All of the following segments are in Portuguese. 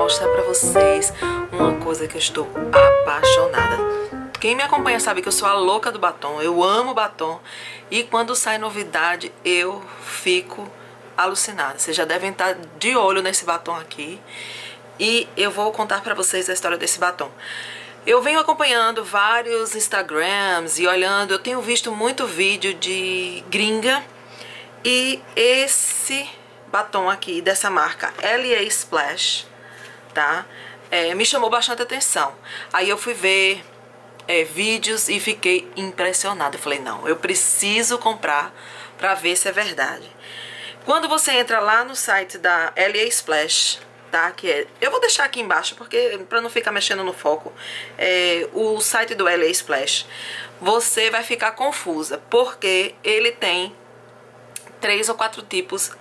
mostrar pra vocês uma coisa que eu estou apaixonada. Quem me acompanha sabe que eu sou a louca do batom, eu amo batom. E quando sai novidade, eu fico alucinada. Vocês já devem estar de olho nesse batom aqui. E eu vou contar pra vocês a história desse batom. Eu venho acompanhando vários Instagrams e olhando, eu tenho visto muito vídeo de gringa. E esse batom aqui, dessa marca LA Splash, tá? Me chamou bastante atenção. Aí eu fui ver vídeos e fiquei impressionada. Eu falei, não, eu preciso comprar pra ver se é verdade. Quando você entra lá no site da LA Splash, tá? Eu vou deixar aqui embaixo, porque pra não ficar mexendo no foco, o site do LA Splash, você vai ficar confusa, porque ele tem 3 ou 4 tipos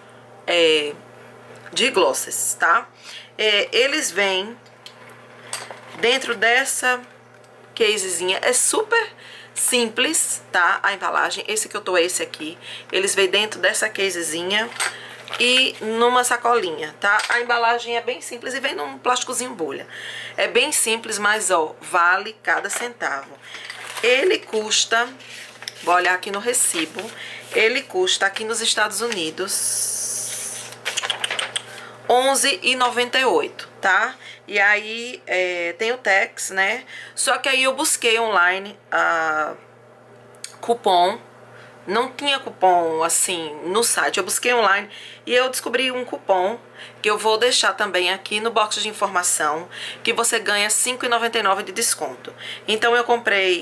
de glosses, tá? Eles vêm dentro dessa casezinha, é super simples, tá? A embalagem, esse que eu tô é esse aqui. Eles vêm dentro dessa casezinha e numa sacolinha, tá? A embalagem é bem simples e vem num plásticozinho bolha. É bem simples, mas ó, vale cada centavo. Ele custa, vou olhar aqui no recibo, ele custa aqui nos Estados Unidos R$11,98, tá? E aí tem o tax, né? Só que aí eu busquei online cupom. Não tinha cupom assim no site, eu busquei online e eu descobri um cupom que eu vou deixar também aqui no box de informação, que você ganha R$5,99 de desconto. Então eu comprei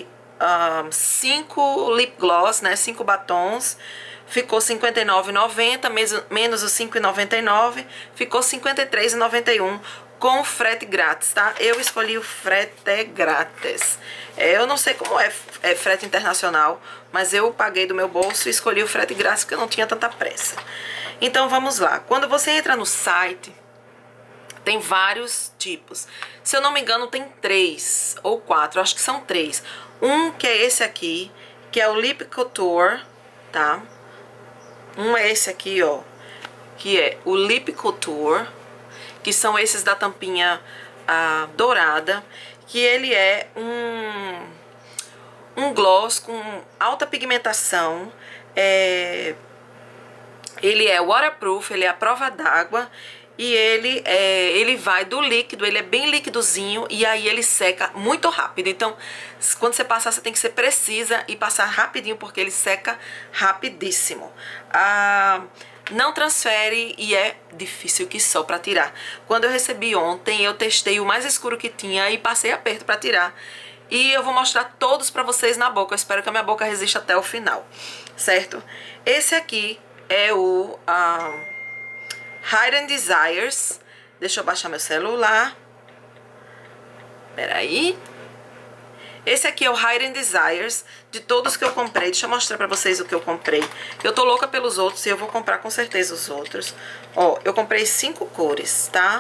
5 lip gloss, né, 5 batons, ficou R$59,90, menos os R$5,99, ficou R$53,91 com frete grátis, tá? Eu escolhi o frete grátis. Eu não sei como é frete internacional, mas eu paguei do meu bolso e escolhi o frete grátis porque eu não tinha tanta pressa. Então vamos lá. Quando você entra no site, tem vários tipos. Se eu não me engano, tem 3 ou 4, acho que são 3. Um que é esse aqui, que é o Lip Couture, tá? Um é esse aqui, ó, que é o Lip Couture, que são esses da tampinha dourada, que ele é um gloss com alta pigmentação, ele é waterproof, ele é à prova d'água, e ele vai do líquido, ele é bem líquidozinho, e aí ele seca muito rápido. Então, quando você passar, você tem que ser precisa e passar rapidinho, porque ele seca rapidíssimo. Não transfere e é difícil que só pra tirar. Quando eu recebi ontem, eu testei o mais escuro que tinha e passei aperto pra tirar. E eu vou mostrar todos pra vocês na boca. Eu espero que a minha boca resista até o final, certo? Esse aqui é o Hidden Desires. Deixa eu baixar meu celular. Peraí. Esse aqui é o Hidden Desires, de todos que eu comprei. Deixa eu mostrar pra vocês o que eu comprei. Eu tô louca pelos outros e eu vou comprar com certeza os outros. Ó, eu comprei 5 cores, tá?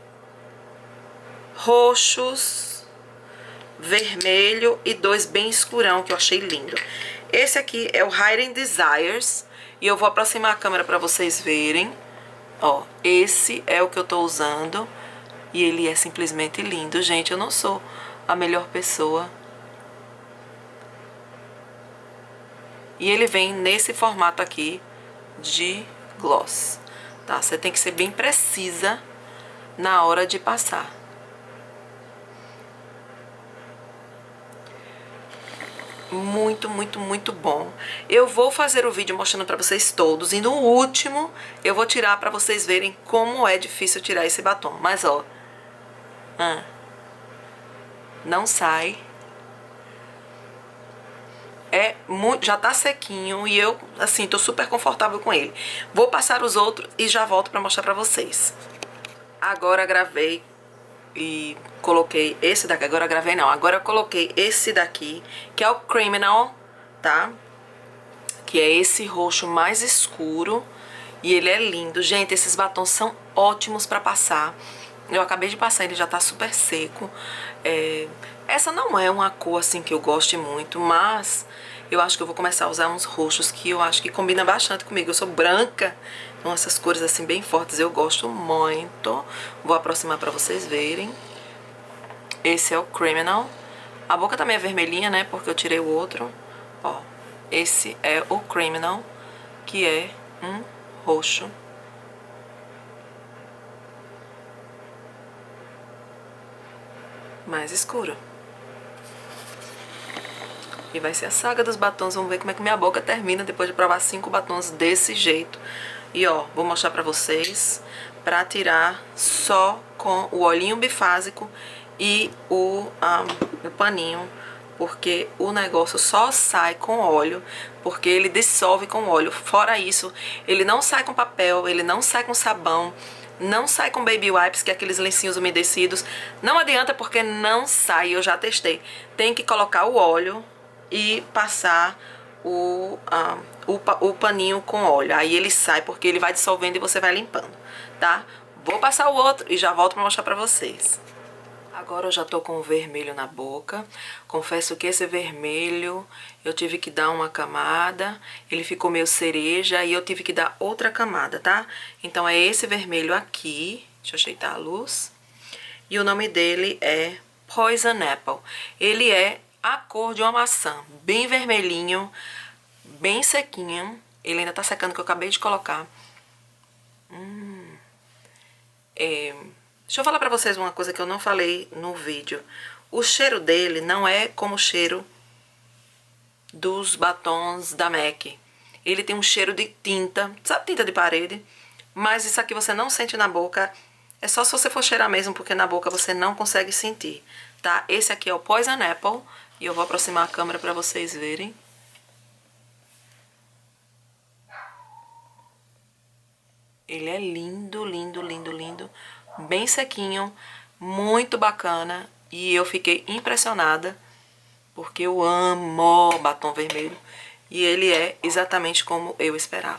Roxos, vermelho e 2 bem escurão, que eu achei lindo. Esse aqui é o Hidden Desires, e eu vou aproximar a câmera pra vocês verem. Ó, esse é o que eu tô usando e ele é simplesmente lindo. Gente, eu não sou a melhor pessoa. E ele vem nesse formato aqui de gloss, tá? Você tem que ser bem precisa na hora de passar. Muito, muito, muito bom. Eu vou fazer o vídeo mostrando pra vocês todos. E no último eu vou tirar pra vocês verem como é difícil tirar esse batom. Mas ó, não sai. Já tá sequinho e eu, assim, tô super confortável com ele. Vou passar os outros e já volto pra mostrar pra vocês. Agora gravei e coloquei esse daqui. Agora gravei não, agora eu coloquei esse daqui, que é o Criminal, tá? Que é esse roxo mais escuro. E ele é lindo. Gente, esses batons são ótimos pra passar. Eu acabei de passar, ele já tá super seco. Essa não é uma cor assim que eu goste muito, mas eu acho que eu vou começar a usar uns roxos que eu acho que combina bastante comigo. Eu sou branca, Então essas cores assim bem fortes eu gosto muito. Vou aproximar pra vocês verem. Esse é o Criminal. A boca também é vermelhinha, né, porque eu tirei o outro. Ó, esse é o Criminal, que é um roxo. Mais escuro. E vai ser a saga dos batons. Vamos ver como é que minha boca termina depois de provar 5 batons desse jeito. E ó, vou mostrar pra vocês pra tirar só com o olhinho bifásico e o paninho. Porque o negócio só sai com óleo, porque ele dissolve com óleo. Fora isso, ele não sai com papel, ele não sai com sabão, não sai com baby wipes, que é aqueles lencinhos umedecidos. Não adianta porque não sai, eu já testei. Tem que colocar o óleo e passar o paninho com óleo. Aí ele sai porque ele vai dissolvendo e você vai limpando, tá? Vou passar o outro e já volto pra mostrar pra vocês. Agora eu já tô com o vermelho na boca. Confesso que esse vermelho eu tive que dar uma camada. Ele ficou meio cereja e eu tive que dar outra camada, tá? Então é esse vermelho aqui. Deixa eu ajeitar a luz. E o nome dele é Poison Apple. Ele é a cor de uma maçã. Bem vermelhinho, bem sequinho. Ele ainda tá secando, que eu acabei de colocar. Deixa eu falar pra vocês uma coisa que eu não falei no vídeo. O cheiro dele não é como o cheiro dos batons da MAC. Ele tem um cheiro de tinta, sabe, tinta de parede? Mas isso aqui você não sente na boca. É só se você for cheirar mesmo, porque na boca você não consegue sentir, tá? Esse aqui é o Poison Apple. E eu vou aproximar a câmera pra vocês verem. Ele é lindo, lindo, lindo, lindo. Bem sequinho, muito bacana. E eu fiquei impressionada, porque eu amo batom vermelho. E ele é exatamente como eu esperava.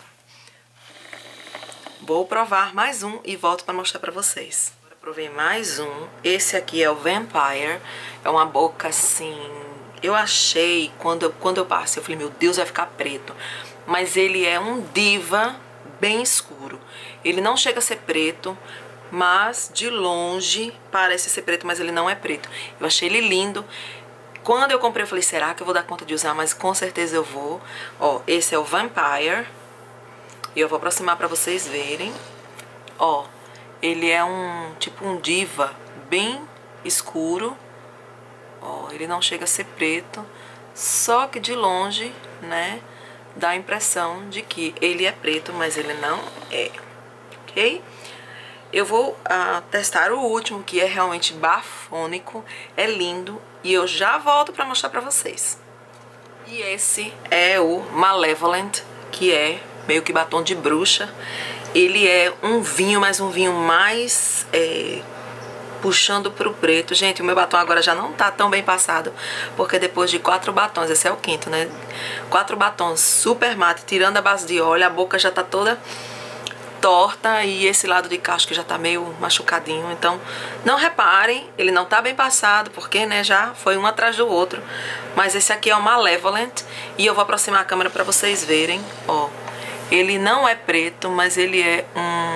Vou provar mais um e volto para mostrar para vocês. Agora provei mais um. Esse aqui é o Vampire. É uma boca assim... Eu achei, quando eu passei, eu falei, meu Deus, vai ficar preto. Mas ele é um diva bem escuro. Ele não chega a ser preto, mas de longe parece ser preto, mas ele não é preto. Eu achei ele lindo. Quando eu comprei, eu falei, será que eu vou dar conta de usar? Mas com certeza eu vou. Ó, esse é o Vampire. E eu vou aproximar pra vocês verem. Ó, ele é tipo um diva bem escuro. Ó, ele não chega a ser preto. Só que de longe, né, dá a impressão de que ele é preto, mas ele não é. Ok? Eu vou testar o último, que é realmente bafônico, é lindo, e eu já volto pra mostrar pra vocês. E esse é o Malevolent, que é meio que batom de bruxa. Ele é um vinho, mas um vinho mais puxando pro preto. Gente, o meu batom agora já não tá tão bem passado, porque depois de 4 batons, esse é o quinto, né? 4 batons super mate, tirando a base de óleo, a boca já tá toda torta e esse lado de cá acho que já tá meio machucadinho. Então não reparem, ele não tá bem passado, porque né, já foi um atrás do outro. Mas esse aqui é o Malevolent. E eu vou aproximar a câmera pra vocês verem. Ó, ele não é preto, mas ele é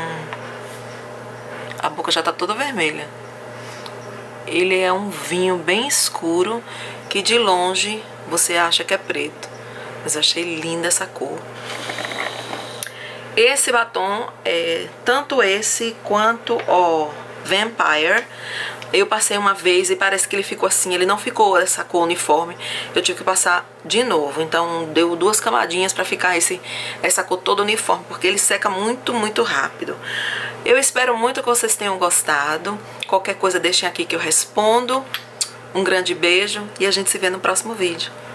a boca já tá toda vermelha. Ele é um vinho bem escuro, que de longe você acha que é preto. Mas eu achei linda essa cor. Esse batom, tanto esse quanto o Vampire, eu passei uma vez e parece que ele ficou assim, ele não ficou essa cor uniforme. Eu tive que passar de novo, então deu 2 camadinhas pra ficar essa cor toda uniforme, porque ele seca muito, muito rápido. Eu espero muito que vocês tenham gostado. Qualquer coisa deixem aqui que eu respondo. Um grande beijo e a gente se vê no próximo vídeo.